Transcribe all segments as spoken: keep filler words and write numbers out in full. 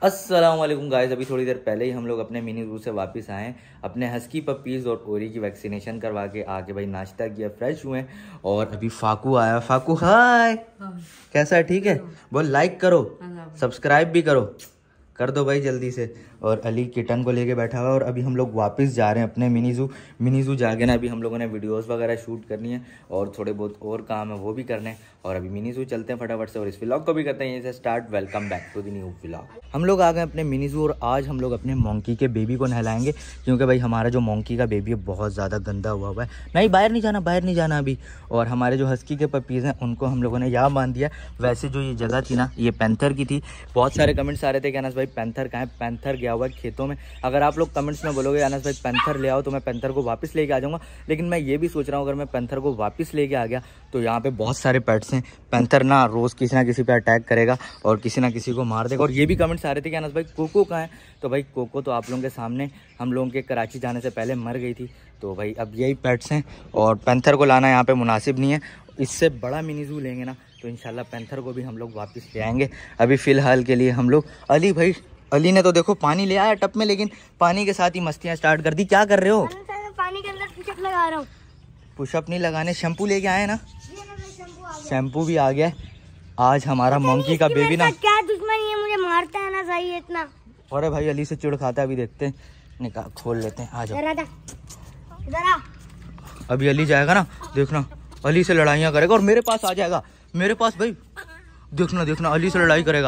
अस्सलाम वालेकुम गाइस। अभी थोड़ी देर पहले ही हम लोग अपने मिनी जू से वापस आए हैं। अपने हस्की पपीज़ और ओरी की वैक्सीनेशन करवा के आके भाई नाश्ता किया, फ्रेश हुए और अभी फाकू आया। फाकू हाय, कैसा है? ठीक है। बोल लाइक करो, सब्सक्राइब भी करो, कर दो भाई जल्दी से। और अली किटन को लेके बैठा हुआ है और अभी हम लोग वापस जा रहे हैं अपने मिनी जू। मिनी जू जाके ना अभी हम लोगों ने वीडियोस वगैरह शूट करनी है और थोड़े बहुत और काम है वो भी करने हैं। और अभी मिनी जू चलते हैं फटाफट से और इस व्लॉग को भी करते हैं यहीं से start. Welcome back to the new vlog. हम लोग आ गए अपने मिनी जू और आज हम लोग अपने मोंकी के बेबी को नहलाएंगे क्योंकि भाई हमारा जो मोंकी का बेबी है बहुत ज़्यादा गंदा हुआ हुआ है। नहीं बाहर नहीं जाना, बाहर नहीं जाना अभी। और हमारे जो हस्की के पपीज़ हैं उनको हम लोगों ने यहाँ बांध दिया। वैसे जो ये जगह थी ना ये पैंथर की थी। बहुत सारे कमेंट्स आ रहे थे कि अनस भाई पैंथर कहाँ है? पैंथर गया हुआ है खेतों में। अगर आप लोग कमेंट्स में बोलोगे अनस भाई पैंथर ले आओ तो मैं पैंथर को वापस लेके आ जाऊंगा, लेकिन मैं ये भी सोच रहा हूँ अगर मैं पैंथर को वापस लेके आ गया तो यहाँ पे बहुत सारे पेट्स हैं। पैंथर ना रोज़ किसी ना किसी पे अटैक करेगा और किसी ना किसी को मार देगा। और ये भी कमेंट्स आ रहे थे कि अनस भाई कोको कहाँ है? तो भाई कोको तो आप लोगों के सामने हम लोगों के कराची जाने से पहले मर गई थी। तो भाई अब यही पेट्स हैं और पैंथर को लाना यहाँ पर मुनासिब नहीं है। इससे बड़ा मिनी जू लेंगे ना तो इंशाल्लाह पैंथर को भी हम लोग वापस ले आएंगे। अभी फ़िलहाल के लिए हम लोग अली भाई अली ने तो देखो पानी ले आया टप में, लेकिन पानी के साथ ही मस्तियाँ स्टार्ट कर दी। क्या कर रहे हो? पानी के अंदर पुशअप लगा रहा हूँ। पुशअप नहीं लगाने, शैम्पू लेके आए ना। शैम्पू भी आ गया। आज हमारा मोंकी का बेबी ना क्या दुश्मनी है, मुझे मारता है ना सही इतना। अरे भाई अली से चिढ़ खाता है। अभी देखते हैं, निकाल खोल लेते हैं। आ जाओ इधर आ। अभी अली जाएगा ना, देखना अली से लड़ाइयाँ करेगा और मेरे पास आ जाएगा। मेरे पास भाई देखना देखना अली से लड़ाई करेगा।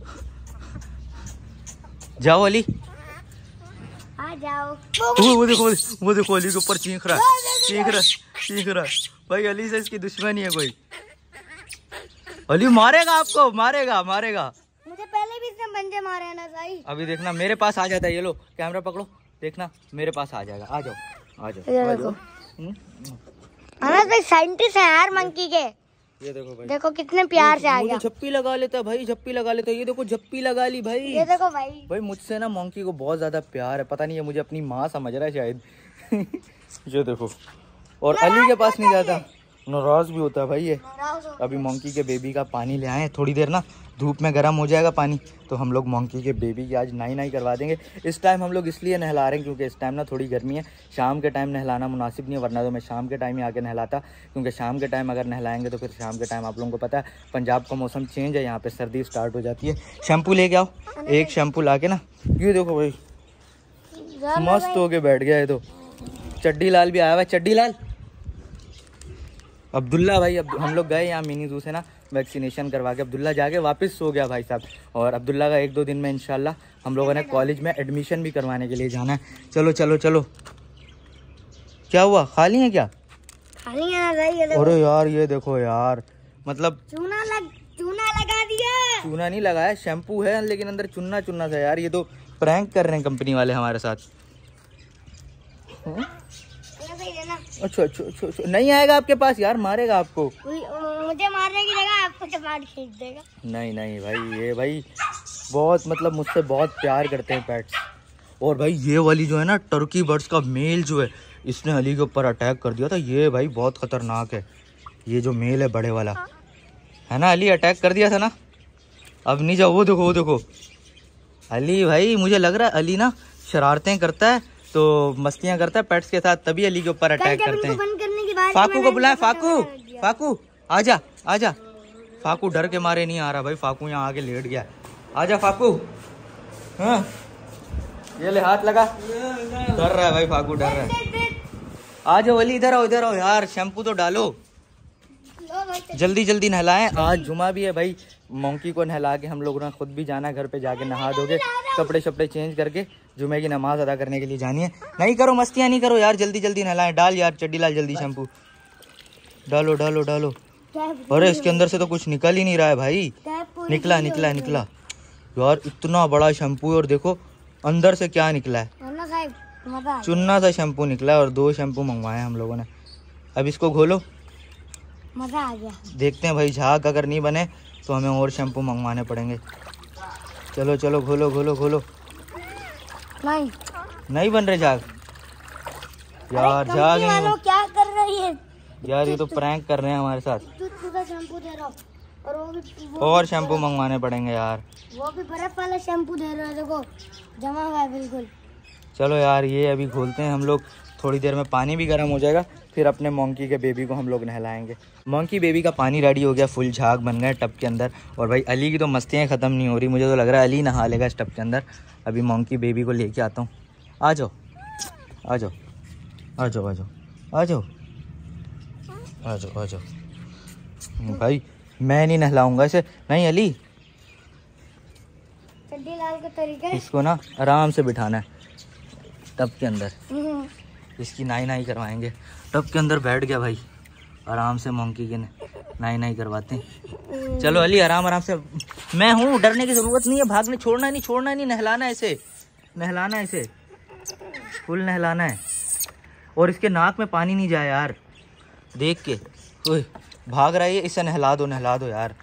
जाओ अली, आ जाओ। वो वो देखो वो देखो अली के ऊपर चीख रहा चीख रहा चीख रहा भाई अली से इसकी दुश्मनी है कोई। अली मारेगा आपको, मारेगा मारेगा। मुझे पहले भी इसने बंदे मारे हैं ना सही। अभी देखना मेरे पास आ जाता है। ये लो कैमरा पकड़ो, देखना मेरे पास आ जाएगा। आ जाओ आ जाओ आ जाओ। अनस भाई साइंटिस्ट है यार मंकी के। ये देखो भाई, देखो कितने प्यार से आ गया। झप्पी लगा लेता है भाई, झप्पी लगा लेता है। ये देखो झप्पी लगा ली भाई। ये देखो भाई भाई मुझसे ना मोंकी को बहुत ज्यादा प्यार है। पता नहीं है मुझे अपनी माँ समझ रहा है शायद। ये देखो और अली के पास नहीं जाता, नाराज भी होता है भाई ये। अभी मोंकी के बेबी का पानी ले आए। थोड़ी देर ना धूप में गर्म हो जाएगा पानी तो हम लोग मोंकी के बेबी की आज नाई नाई करवा देंगे। इस टाइम हम लोग इसलिए नहला रहे हैं क्योंकि इस टाइम ना थोड़ी गर्मी है। शाम के टाइम नहलाना मुनासिब नहीं है, वरना तो मैं शाम के टाइम ही आके नहलाता। क्योंकि शाम के टाइम अगर नहलाएंगे तो फिर शाम के टाइम आप लोगों को पता है पंजाब का मौसम चेंज है, यहाँ पे सर्दी स्टार्ट हो जाती है। शैम्पू लेके आओ, एक शैम्पू ला के ना। ये देखो भाई मस्त हो के बैठ गया है। तो चड्डी लाल भी आया हुआ है। चड्डी लाल अब्दुल्ला भाई, अब हम लोग गए यहाँ मिनी जू से ना वैक्सीनेशन करवा के। अब्दुल्ला जाके वापस सो गया भाई साहब। और अब्दुल्ला का एक दो दिन में इंशाल्लाह हम लोगों ने कॉलेज में एडमिशन भी करवाने के लिए जाना है। चलो चलो चलो। क्या हुआ, खाली है क्या? खाली है भाई। अरे यार ये देखो यार, मतलब चूना लग चूना लगा दिया। चूना नहीं लगाया, शैम्पू है लेकिन अंदर चुन्ना चुन्ना था यार। ये तो प्रैंक कर रहे हैं कंपनी वाले हमारे साथ। अच्छा अच्छा अच्छा अच्छा नहीं आएगा आपके पास यार, मारेगा आपको। मुझे मारने की जगह आपको टमाटर खींच देगा। नहीं नहीं भाई, ये भाई बहुत मतलब मुझसे बहुत प्यार करते हैं पेट्स। और भाई ये वाली जो है ना टर्की बर्ड्स का मेल जो है, इसने अली के ऊपर अटैक कर दिया था। ये भाई बहुत खतरनाक है। ये जो मेल है बड़े वाला है ना, अली अटैक कर दिया था ना। अब नहीं जाओ, वो देखो वो देखो अली भाई। मुझे लग रहा है अली ना शरारतें करता है तो मस्तियां करता है पेट्स के साथ, तभी अली के ऊपर अटैक करते हैं। फाकू को बुलाए, फाकू फाकू आजा आजा। फाकू डर के मारे नहीं आ रहा भाई। फाकू यहाँ आके लेट गया। आजा फाकू। हाँ ये ले हाथ लगा। डर रहा है भाई फाकू, डर रहा है। आ जाओ अली, इधर आओ इधर आओ यार। शैम्पू तो डालो, जल्दी जल्दी नहलाएं। आज जुमा भी है भाई। मोंकी को नहला के हम लोगों ने खुद भी जाना है घर पे, जाके नहा धोके कपड़े शपड़े चेंज करके जुमे की नमाज अदा करने के लिए जानी है। नहीं करो मस्तियाँ, नहीं करो यार, जल्दी जल्दी नहलाएं। डाल यार चड्डी लाल जल्दी शैम्पू डालो डालो डालो। अरे इसके अंदर से तो कुछ निकल ही नहीं रहा है भाई। निकला निकला निकला यार, इतना बड़ा शैम्पू है और देखो अंदर से क्या निकला है। चुन्ना सा शैम्पू निकला है और दो शैम्पू मंगवाए हम लोगों ने। अब इसको घोलो, मजा आ गया। देखते हैं भाई, झाग अगर नहीं बने तो हमें और शैम्पू मंगवाने पड़ेंगे। चलो चलो घोलो घोलो घोलो। नहीं नहीं बन रहे झाग यार। झाग क्या कर रही है यार, ये तो प्रैंक कर रहे हैं हमारे साथ। शैम्पू दे रहा हूं। और वो भी वो और शैम्पू मंगवाने पड़ेंगे यार। वो भी बर्फ वाला शैम्पू दे रहे हो, देखो जमा हुआ है बिल्कुल। चलो यार ये अभी खोलते हैं हम लोग, थोड़ी देर में पानी भी गर्म हो जाएगा, फिर अपने मोंकी के बेबी को हम लोग नहलाएंगे। मोंकी बेबी का पानी रेडी हो गया, फुल झाग बन गए टब के अंदर। और भाई अली की तो मस्तियाँ ख़त्म नहीं हो रही, मुझे तो लग रहा है अली नहा लेगा इस टब के अंदर। अभी मोंकी बेबी को लेके आता हूँ। आ जाओ आ जाओ आ जाओ आ जाओ आ जाओ आ जाओ आ जाओ। भाई मैं नहीं नहलाऊंगा इसे। नहीं अली, चड्डी लाल का तरीका है, इसको ना आराम से बिठाना है टब के अंदर, इसकी नाई नाई करवाएंगे। टब के अंदर बैठ गया भाई, आराम से मोंकी के नाई नाई करवाते हैं। चलो अली आराम आराम से, मैं हूँ, डरने की जरूरत नहीं है, भागने छोड़ना नहीं छोड़ना नहीं, नहलाना है इसे, नहलाना है इसे, फुल नहलाना है। और इसके नाक में पानी नहीं जाए यार, देख के ओए भाग रहा है, इसे नहला दो नहला दो यार,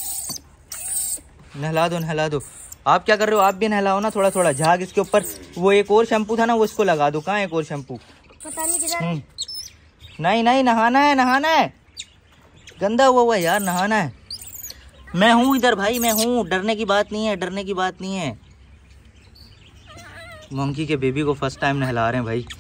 नहला दो नहला दो। आप क्या कर रहे हो, आप भी नहलाओ ना थोड़ा थोड़ा। झाग इसके ऊपर, वो एक और शैम्पू था ना वो इसको लगा दो। कहाँ एक और शैम्पू, पता नहीं किधर। नहीं नहीं नहाना है नहाना है, गंदा हुआ हुआ है यार, नहाना है। मैं हूँ इधर भाई, मैं हूँ, डरने की बात नहीं है, डरने की बात नहीं है। मोंकी के बेबी को फर्स्ट टाइम नहला रहे हैं भाई,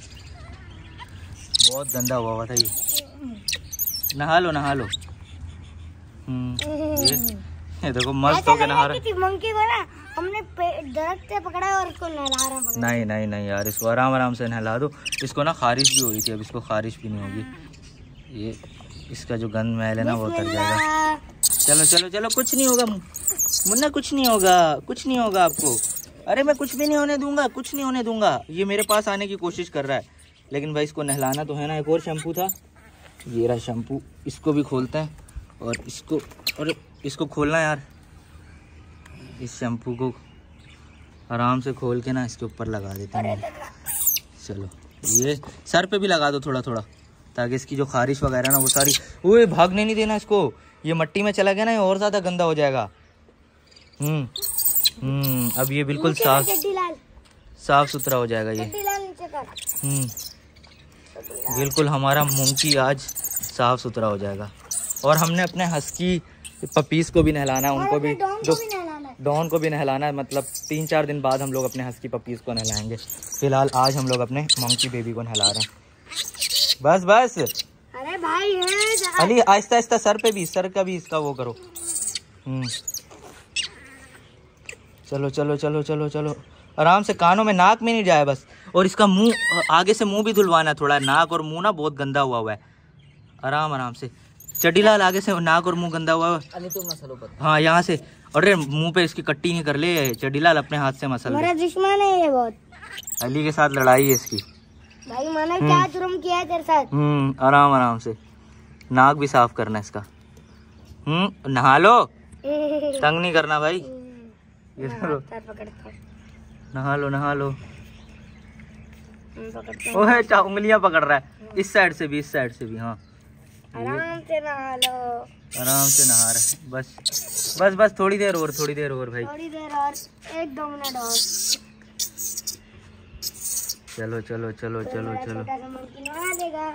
बहुत गंदा हुआ हुआ था ये। नहा लो नहा लो। हम्म ये, ये देखो मस्त होके नहा रहा है। मंकी को ना हमने दरख्त से पकड़ा है और इसको नहला रहा है। नहीं नहीं नहीं यार, इसको आराम आराम से नहला दो। इसको ना खारिश भी हो रही थी, अब इसको खारिश भी नहीं होगी। ये इसका जो गंद मैल है ना वो उतर जाएगा। चलो चलो चलो, कुछ नहीं होगा मुन्ना, कुछ नहीं होगा, कुछ नहीं होगा आपको। अरे मैं कुछ भी नहीं होने दूंगा, कुछ नहीं होने दूंगा। ये मेरे पास आने की कोशिश कर रहा है, लेकिन भाई इसको नहलाना तो है ना। एक और शैम्पू था, ये रहा शैम्पू, इसको भी खोलते हैं। और इसको, और इसको खोलना यार, इस शैम्पू को आराम से खोल के ना इसके ऊपर लगा देते हैं। चलो ये सर पे भी लगा दो थोड़ा थोड़ा, ताकि इसकी जो खारिश वगैरह ना वो सारी, ओए भागने नहीं देना इसको, ये मट्टी में चला गया ना ये और ज़्यादा गंदा हो जाएगा। हम्म हम्म अब ये बिल्कुल साफ साफ सुथरा हो जाएगा ये। हम्म बिल्कुल हमारा मोंकी आज साफ सुथरा हो जाएगा। और हमने अपने हस्की पपीस को भी नहलाना है, उनको भी, डॉन को भी नहलाना है। मतलब तीन चार दिन बाद हम लोग अपने हस्की पपीस को नहलाएंगे। फिलहाल आज हम लोग अपने मोंकी बेबी को नहला रहे हैं। बस बस, अरे भाई है अली आहिस्ता आहिस्ता, सर पे भी, सर का भी इसका वो करो। हम्म चलो चलो चलो चलो चलो, आराम से, कानों में नाक में नहीं जाए बस। और इसका मुंह, आगे से मुंह भी धुलवाना थोड़ा, नाक और मुंह ना बहुत गंदा हुआ हुआ है। आराम आराम से, चड्डीलाल आगे से नाक और मुंह गंदा हुआ है तो हाँ यहाँ से। अरे मुंह पे इसकी कट्टी नहीं कर ले चड्डीलाल, अपने हाथ से मसल। मेरा दुश्मन है ये बहुत, अली के साथ लड़ाई है इसकी। भाई मैंने क्या जुर्म किया है तेरे साथ। हम्म आराम आराम से, नाक भी साफ करना इसका। हम्म नहा लो, तंग नहीं करना भाई, ये नहा लो नहा लो। ओहे चा उंगलियां पकड़ रहा है, इस साइड से भी इस साइड से भी। हाँ आराम से नहा लो, आराम से नहा रहा है। बस बस बस, थोड़ी देर और, थोड़ी देर और भाई, थोड़ी देर और, एक दो मिनट और। चलो चलो चलो चलो चलो। नहा देगा।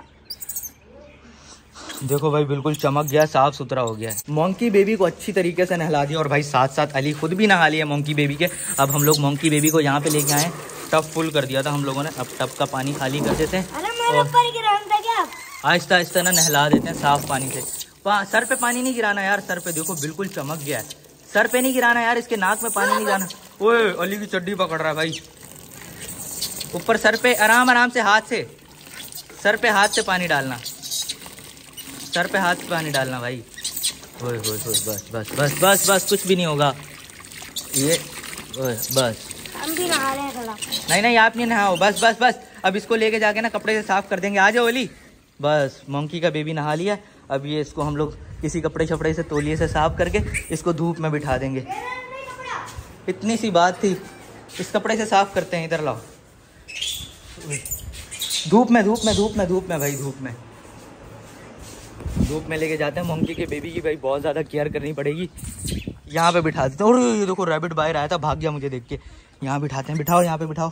देखो भाई बिल्कुल चमक गया, साफ सुथरा हो गया है। मोंकी बेबी को अच्छी तरीके से नहला दिया और भाई साथ साथ अली खुद भी नहा लिया मोंकी बेबी के। अब हम लोग मोंकी बेबी को यहाँ पे लेके आए, टब फुल कर दिया था हम लोगों ने। अब टब का पानी खाली कर देते हैं और आहिस्ता आहिस्ता ना नहला देते हैं साफ पानी से। सर पे पानी नहीं गिराना यार, सर पे देखो बिल्कुल चमक गया है। सर पे नहीं गिराना यार, इसके नाक में पानी नहीं जाना। ओए अली की चड्डी पकड़ रहा है भाई, ऊपर सर पे आराम आराम से, हाथ से, सर पे हाथ से पानी डालना, सर पे हाथ से पानी डालना भाई। ओए ओए ओए बस बस बस बस बस, कुछ भी नहीं होगा ये। ओए बस, हम भी नहा रहे हैं थोड़ा। नहीं नहीं आप नहीं नहाओ, बस बस बस। अब इसको लेके जाके ना कपड़े से साफ कर देंगे। आ जाओ अली। बस मोंकी का बेबी नहा लिया। अब ये इसको हम लोग किसी कपड़े छपड़े से, तौलिए से साफ करके इसको धूप में बिठा देंगे। इतनी सी बात थी, इस कपड़े से साफ करते हैं। इधर लाओ, धूप में धूप में धूप में धूप में भाई, धूप में धूप में लेके जाते हैं। मोंकी के बेबी की भाई बहुत ज़्यादा केयर करनी पड़ेगी। यहाँ पे बिठा देते हैं। और ये देखो रैबिट बाहर आया था, भाग गया मुझे देख के। यहाँ बिठाते हैं, बिठाओ यहाँ पे बिठाओ।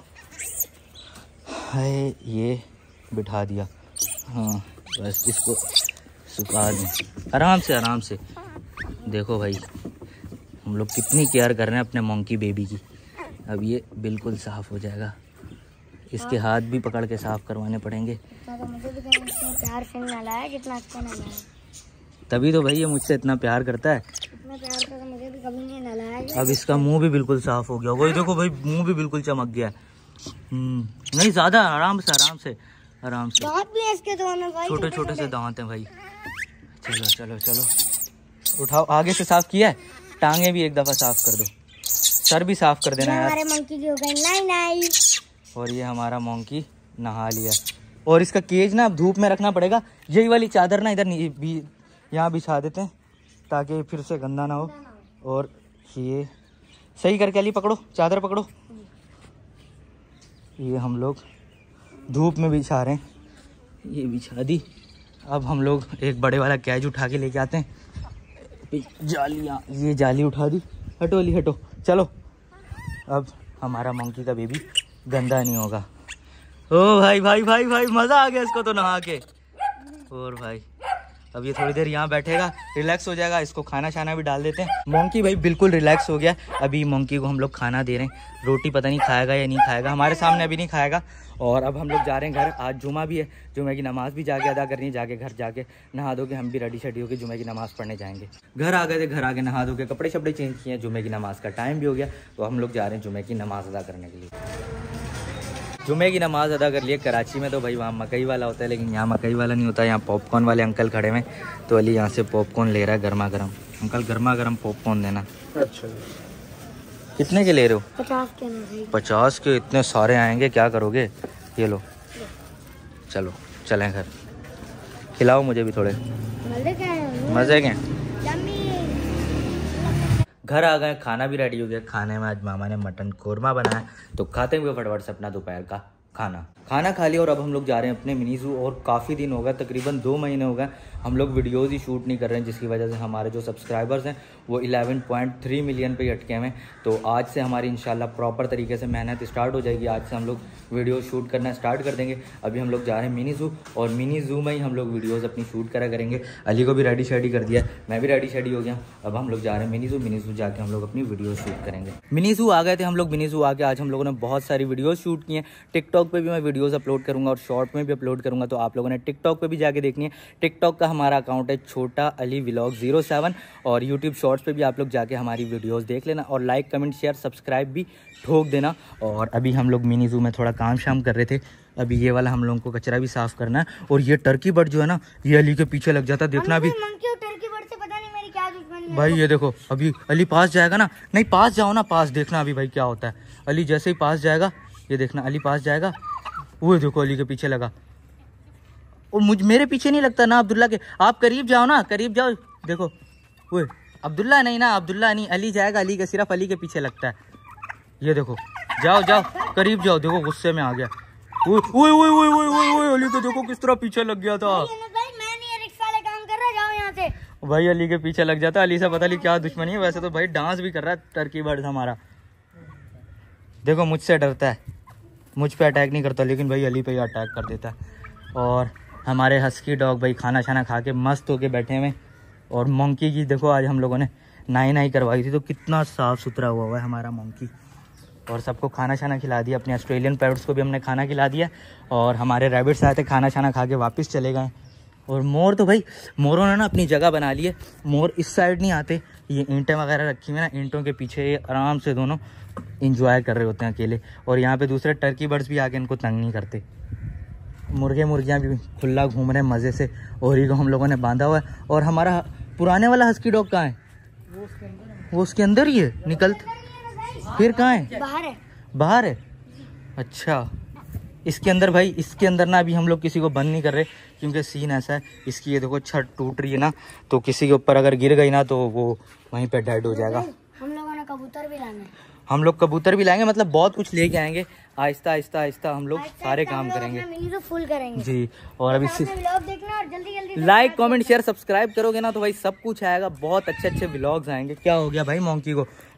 है ये बिठा दिया। हाँ बस इसको सुखा दें आराम से आराम से। देखो भाई हम लोग कितनी केयर कर रहे हैं अपने मंकी बेबी की। अब ये बिल्कुल साफ हो जाएगा, इसके हाथ भी पकड़ के साफ करवाने पड़ेंगे। तो मुझे भी प्यार से नहलाया जितना अच्छा नहलाया, तभी तो भाई ये मुझसे इतना प्यार करता है। इतना प्यार करके मुझे भी कभी नहीं नहलाया। अब इसका मुंह भी बिल्कुल साफ हो गया। वही देखो भाई मुंह भी बिल्कुल चमक गया है। नहीं ज्यादा, आराम से आराम से आराम से। दांत भी है इसके दोनों भाई, छोटे छोटे से दांत हैं भाई। चलो चलो चलो उठाओ, आगे से साफ किया है, टांगे भी एक दफा साफ कर दो, सर भी साफ कर देना यार। हमारे मंकी की हो गई नहीं नहीं। और ये हमारा मंकी नहा लिया। और इसका केज ना अब धूप में रखना पड़ेगा। यही वाली चादर ना इधर भी यहाँ बिछा देते हैं ताकि फिर से गंदा ना हो। और ये सही करके अली पकड़ो, चादर पकड़ो। ये हम लोग धूप में बिछा रहे हैं, ये बिछा दी। अब हम लोग एक बड़े वाला कैच उठा के लेके आते हैं। जालियाँ, ये जाली उठा दी। हटो अली हटो, चलो। अब हमारा मंकी का बेबी गंदा नहीं होगा। ओ भाई भाई भाई भाई मज़ा आ गया इसको तो नहा के। और भाई अब ये थोड़ी देर यहाँ बैठेगा, रिलैक्स हो जाएगा। इसको खाना शाना भी डाल देते हैं। मोंकी भाई बिल्कुल रिलैक्स हो गया। अभी मोंकी को हम लोग खाना दे रहे हैं। रोटी पता नहीं खाएगा या नहीं खाएगा, हमारे सामने अभी नहीं खाएगा। और अब हम लोग जा रहे हैं घर। आज जुमा भी है, जुमे की नमाज़ भी जाके अदा करनी है। जाके घर जाके नहा धो के हम भी रेडी शेडी होकर जुमे की नमाज़ पढ़ने जाएंगे। घर आ गए थे, घर आके नहा धो के कपड़े शपड़े चेंज किए। जुमे की नमाज़ का टाइम भी हो गया, तो हम लोग जा रहे हैं जुमे की नमाज़ अदा करने के लिए। जुमे की नमाज़ अदा कर लिए। कराची में तो भाई वहाँ मकई वाला होता है, लेकिन यहाँ मकई वाला नहीं होता। यहाँ पॉपकॉर्न वाले अंकल खड़े हैं, तो अली यहाँ से पॉपकॉर्न ले रहा है गर्मा गर्म। अंकल गर्मा गर्म पॉपकॉर्न देना। अच्छा, कितने के ले रहे हो? पचास के नहीं। पचास के इतने सारे आएंगे, क्या करोगे? ये लो, चलो चलें घर। खिलाओ मुझे भी थोड़े। मज़े के घर आ गए, खाना भी रेडी हो गया। खाने में आज मामा ने मटन कोरमा बनाया, तो खाते हुए फटाफट से अपना दोपहर का खाना खाना खा लिया। और अब हम लोग जा रहे हैं अपने मिनी ज़ू। और काफ़ी दिन हो गए, तकरीबन दो महीने हो गए हम लोग वीडियोस ही शूट नहीं कर रहे हैं, जिसकी वजह से हमारे जो सब्सक्राइबर्स हैं वो ग्यारह पॉइंट तीन मिलियन पे ही अटके हुए हैं। तो आज से हमारी इंशाल्लाह प्रॉपर तरीके से मेहनत स्टार्ट हो जाएगी। आज से हम लोग वीडियो शूट करना स्टार्ट कर देंगे। अभी हम लोग जा रहे हैं मिनी ज़ू, और मिनी ज़ू में ही हम लोग वीडियोज़ अपनी शूट करा करेंगे। अली को भी रेडी शेडी कर दिया, मैं भी रेडी शेडी हो गया। अब हम लोग जा रहे हैं मिनी ज़ू। मिनी ज़ू जाके हम लोग अपनी वीडियो शूट करेंगे। मिनी ज़ू आ गए थे हम लोग। मिनी ज़ू आके आज हम लोगों ने बहुत सारी वीडियोज़ शूट की हैं। टिकटॉक पर भी मैं वीडियोज़ अपलोड करूँगा और शॉर्ट में भी अपलोड करूँगा, तो आप लोगों ने टिकटॉक पे भी जाके देखनी है। टिकटॉक का हमारा अकाउंट है छोटा अली व्लॉग ज़ीरो सेवन, और यूट्यूब शॉर्ट्स पे भी आप लोग जाके हमारी वीडियोस देख लेना। और लाइक कमेंट शेयर सब्सक्राइब भी ठोक देना। और अभी हम लोग मिनी ज़ू में थोड़ा काम शाम कर रहे थे। अभी ये वाला हम लोगों को कचरा भी साफ़ करना है। और ये टर्की बर्ड जो है ना, ये अली के पीछे लग जाता है। देखना अभी भाई, ये देखो अभी अली पास जाएगा ना। नहीं पास जाओ ना, पास देखना अभी भाई क्या होता है। अली जैसे ही पास जाएगा, ये देखना अली पास जाएगा, वो देखो अली के पीछे लगा। और मुझ मेरे पीछे नहीं लगता ना अब्दुल्ला के। आप करीब जाओ ना, करीब जाओ। देखो वो अब्दुल्ला नहीं ना, अब्दुल्ला नहीं, अली जाएगा। अली के सिर्फ अली के पीछे लगता है। ये देखो, जाओ जाओ करीब जाओ। देखो गुस्से में आ गया। ओए ओए ओए ओए ओए ओए ओए अली को देखो किस तरह पीछे लग गया था। मैं नहीं रिक्शा वाले काम कर रहा, जाओ यहाँ से। भाई अली के पीछे लग जाता। अली से पता नहीं क्या दुश्मनी है। वैसे तो भाई डांस भी कर रहा है टर्की बर्ड हमारा। देखो मुझसे डरता है, मुझ पे अटैक नहीं करता, लेकिन भाई अली पे ही अटैक कर देता है। और हमारे हस्की डॉग भाई खाना शाना खा के मस्त होके बैठे हुए। और मंकी की देखो आज हम लोगों ने नाई नाई करवाई थी, तो कितना साफ़ सुथरा हुआ हुआ है हमारा मंकी। और सबको खाना शाना खिला दिया। अपने ऑस्ट्रेलियन पैरट्स को भी हमने खाना खिला दिया। और हमारे रैबिट्स आए थे, खाना शाना खा के वापस चले गए। और मोर तो भाई मोरों ने ना अपनी जगह बना ली है। मोर इस साइड नहीं आते, ये ईंटें वगैरह रखी हुई है ना, ईंटों के पीछे ये आराम से दोनों इंजॉय कर रहे होते हैं अकेले। और यहाँ पे दूसरे टर्की बर्ड्स भी आके इनको तंग नहीं करते। मुर्गे मुर्गियाँ भी खुला घूम रहे हैं मज़े से। ओरी को हम लोगों ने बांधा हुआ है। और हमारा पुराने वाला हस्की डॉग कहाँ है? वो उसके अंदर ही है। निकल फिर कहाँ है? बाहर है। बाहर है, अच्छा। इसके अंदर भाई, इसके अंदर ना अभी हम लोग किसी को बंद नहीं कर रहे, क्योंकि सीन ऐसा है इसकी। ये देखो छत टूट रही है ना, तो किसी के ऊपर अगर गिर गई ना तो वो वहीं पे डेड हो जाएगा। हम लोगों ने कबूतर भी लाने, हम लोग कबूतर भी लाएंगे, मतलब बहुत कुछ लेके आएंगे। आहिस्ता आहिस्ता आहिस्ता हम लोग सारे काम करेंगे तो फुल करेंगे जी। और अभी व्लॉग देखना और जल्दी जल्दी लाइक कमेंट शेयर सब्सक्राइब करोगे ना, तो भाई सब कुछ आएगा। बहुत अच्छे अच्छे व्लॉग्स आएंगे। क्या हो गया भाई मंकी को?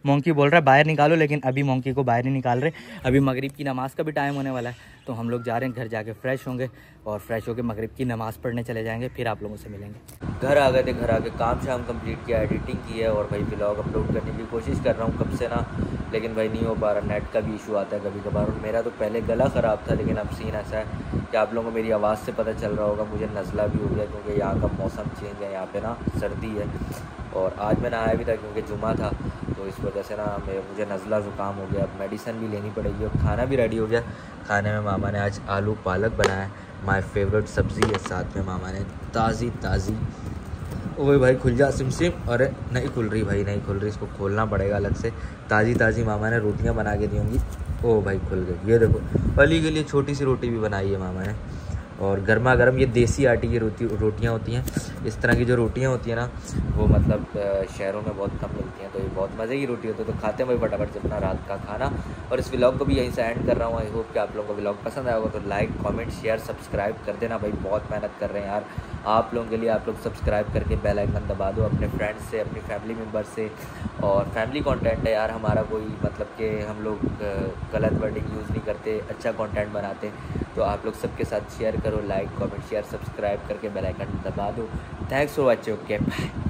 मोंकी बोल रहा है बाहर निकालो, लेकिन अभी मोंकी को बाहर नहीं निकाल रहे। अभी मगरिब की नमाज़ का भी टाइम होने वाला है, तो हम लोग जा रहे हैं घर जाके फ्रेश होंगे और फ्रेश होकर मगरिब की नमाज़ पढ़ने चले जाएंगे, फिर आप लोगों से मिलेंगे। घर आ गए थे, घर आके काम शाम कंप्लीट किया, एडिटिंग की है और भाई व्लॉग अपलोड करने की कोशिश कर रहा हूँ कब से ना, लेकिन भाई नहीं हो पा रहा। नेट का भी इशू आता है कभी कभार, और मेरा तो पहले गला ख़राब था, लेकिन अब सीन ऐसा है कि आप लोगों को मेरी आवाज़ से पता चल रहा होगा मुझे नज़ला भी हो गया, क्योंकि यहाँ का मौसम चेंज है, यहाँ पे ना सर्दी है। और आज मैं नहाया भी था क्योंकि जुमा था, तो इस वजह से ना मैं मुझे नज़ला ज़ुकाम हो गया। अब मेडिसिन भी लेनी पड़ेगी और खाना भी रेडी हो गया। खाने में मामा ने आज आलू पालक बनाया, माय फेवरेट सब्ज़ी है। साथ में मामा ने ताज़ी ताज़ी, ओए भाई खुल जा सिम सिम, अरे नहीं खुल रही भाई, नहीं खुल रही, इसको खोलना पड़ेगा अलग से। ताज़ी ताज़ी मामा ने रोटियां बना के दी होंगी। ओ भाई खुल गई, ये देखो अली के लिए छोटी सी रोटी भी बनाई है मामा ने, और गर्मा गर्म ये देसी आटे की रोटी रोटियाँ होती हैं। इस तरह की जो रोटियाँ होती हैं ना, वो मतलब शहरों में बहुत कम मिलती हैं, तो ये बहुत मज़े की रोटी होती है। तो खाते हैं भाई फटाफट से अपना रात का खाना, और इस व्लॉग को भी यहीं से एंड कर रहा हूँ। आई होप कि आप लोगों को व्लॉग पसंद आया होगा, तो लाइक कमेंट शेयर सब्सक्राइब कर देना भाई, बहुत मेहनत कर रहे हैं यार आप लोगों के लिए। आप लोग सब्सक्राइब करके बेल आइकन दबा दो अपने फ्रेंड्स से, अपनी फैमिली मेम्बर से। और फैमिली कंटेंट है यार हमारा, कोई मतलब कि हम लोग गलत वर्डिंग यूज़ नहीं करते, अच्छा कंटेंट बनाते, तो आप लोग सबके साथ शेयर करो, लाइक कमेंट शेयर सब्सक्राइब करके बेल आइकन दबा दो। Thanks for watching, okay bye.